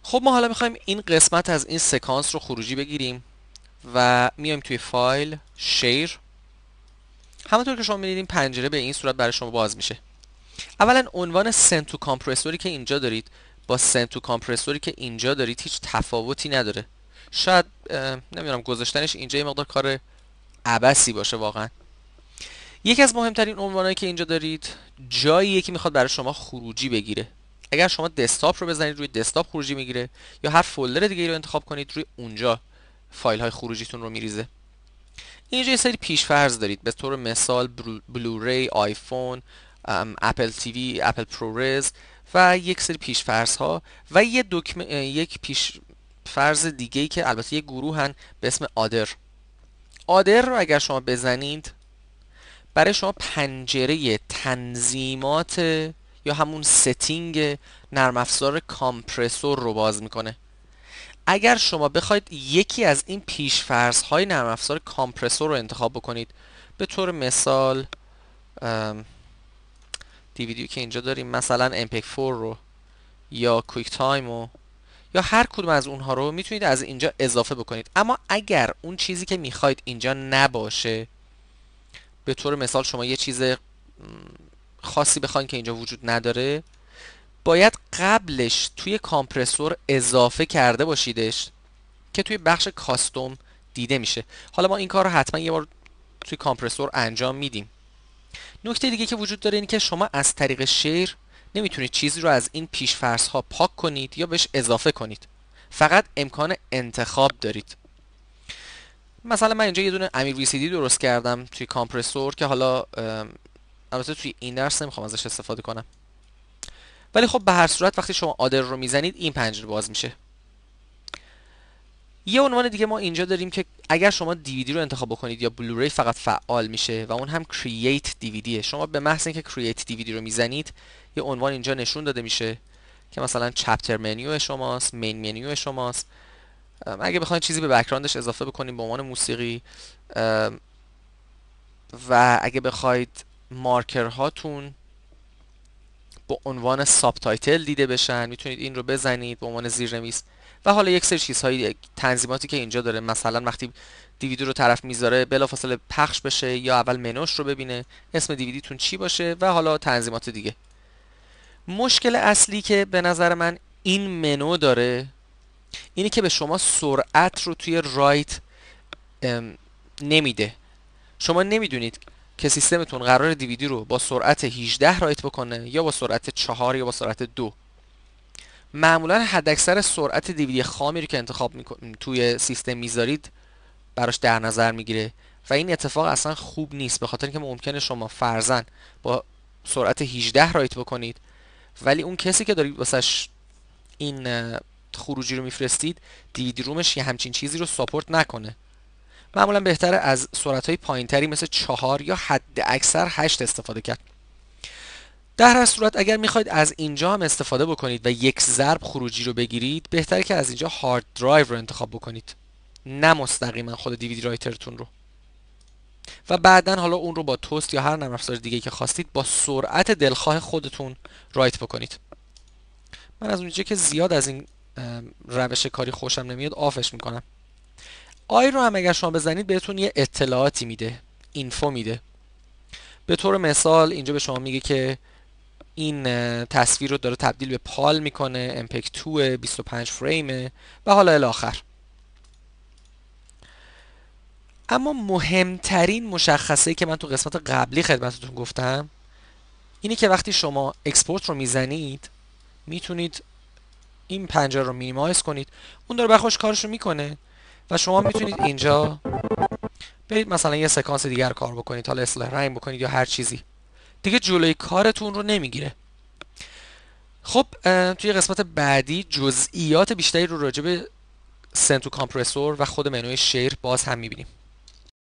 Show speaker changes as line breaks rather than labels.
خب ما حالا میخوایم این قسمت از این سکانس رو خروجی بگیریم و میایم توی فایل شیر. همونطور که شما می‌بینید این پنجره به این صورت برای شما باز میشه. اولا عنوان سند تو کامپرسوری که اینجا دارید با سند تو کامپرسوری که اینجا دارید هیچ تفاوتی نداره. شاید نمیدونم گذاشتنش اینجا یه مقدار کار عبثی باشه واقعا. یکی از مهمترین عنوانایی که اینجا دارید جاییه که میخواد برای شما خروجی بگیره. اگر شما دسکتاپ رو بزنید روی دسکتاپ خروجی میگیره، یا هر فولدر دیگه رو انتخاب کنید روی اونجا فایل های خروجیتون رو میریزه. اینجا یه سری پیش‌فرض دارید، به طور مثال بلوری، آیفون، اپل تیوی، اپل پرورز و یک سری پیش‌فرض ها و یک پیش‌فرض دیگه‌ای که البته یک گروهن به اسم آدر. آدر رو اگر شما بزنید برای شما پنجره تنظیمات یا همون ستینگ نرم افزار کامپرسور رو باز میکنه. اگر شما بخواید یکی از این پیش‌فرض های نرم افزار کامپرسور رو انتخاب بکنید، به طور مثال دیویدیو که اینجا داریم مثلا MPEG-4 رو یا کویک تایم رو یا هر کدوم از اونها رو میتونید از اینجا اضافه بکنید. اما اگر اون چیزی که میخواید اینجا نباشه، به طور مثال شما یه چیز خاصی بخواید که اینجا وجود نداره، باید قبلش توی کامپرسور اضافه کرده باشیدش که توی بخش کاستوم دیده میشه. حالا ما این کار رو حتما یه بار توی کامپرسور انجام میدیم. نکته دیگه که وجود داره اینه که شما از طریق شیر نمیتونید چیزی رو از این پیش‌فرض ها پاک کنید یا بهش اضافه کنید. فقط امکان انتخاب دارید. مثلا من اینجا یه دونه امیر وی سی دی درست کردم توی کامپرسور که حالا البته توی این درس نمیخوام ازش استفاده کنم، ولی خب به هر صورت وقتی شما آدر رو میزنید این پنجره باز میشه. یه عنوان دیگه ما اینجا داریم که اگر شما دیویدی رو انتخاب بکنید یا بلوری فقط فعال میشه و اون هم کرییت دیویدیه. شما به محض اینکه کرییت دیویدی رو میزنید یه عنوان اینجا نشون داده میشه که مثلا چپتر منیو شماست، مین منیو شماست. اگه بخواید چیزی به بک‌گراندش اضافه بکنید به عنوان موسیقی، و اگه بخواید مارکر هاتون به عنوان ساب تایتل دیده بشن میتونید این رو بزنید به عنوان زیرنویس. و حالا یک سری چیزهای تنظیماتی که اینجا داره، مثلا وقتی دیویدی رو طرف میذاره بلافاصله پخش بشه یا اول منوش رو ببینه، اسم دیویدیتون چی باشه و حالا تنظیمات دیگه. مشکل اصلی که به نظر من این منو داره اینه که به شما سرعت رو توی رایت نمیده. شما نمیدونید که سیستمتون قرار دیویدی رو با سرعت 18 رایت بکنه یا با سرعت 4 یا با سرعت 2. معمولا حداکثر سرعت دیویدی خامی رو که انتخاب توی سیستم میذارید براش در نظر میگیره و این اتفاق اصلا خوب نیست، به خاطر اینکه ممکنه شما فرضاً با سرعت 18 رایت بکنید ولی اون کسی که دارید واسش این خروجی رو میفرستید دیویدی رومش یه همچین چیزی رو ساپورت نکنه. معمولا بهتره از سرعت‌های پایینتری مثل 4 یا حد اکثر 8 استفاده کرد. در هر صورت اگر میخواید از اینجا هم استفاده بکنید و یک ضرب خروجی رو بگیرید، بهتره که از اینجا هارد درایو رو انتخاب بکنید، نه مستقیما خود دیویدی رایترتون رو. و بعدا حالا اون رو با توست یا هر نرم افزار دیگه که خواستید با سرعت دلخواه خودتون رایت بکنید. من از اونجا که زیاد از این روش کاری خوشم نمیاد آفش میکنم. آی رو هم اگر شما بزنید بهتون یه اطلاعاتی میده، اینفو میده. به طور مثال اینجا به شما میگه که این تصویر رو داره تبدیل به پال میکنه، MPEG 2 25 فریمه و حالا الی آخر. اما مهمترین مشخصه که من تو قسمت قبلی خدمتتون گفتم اینه که وقتی شما اکسپورت رو میزنید میتونید این پنجره رو مینیمایز کنید، اون داره بخوش کارش رو میکنه و شما میتونید اینجا برید مثلا یه سکانس دیگر کار بکنید، حالا اصلاح رنگ بکنید یا هر چیزی دیگه، جلوی کارتون رو نمیگیره. خب توی قسمت بعدی جزئیات بیشتری رو راجع به سنتو کامپرسور و خود منوی شیر باز هم میبینیم.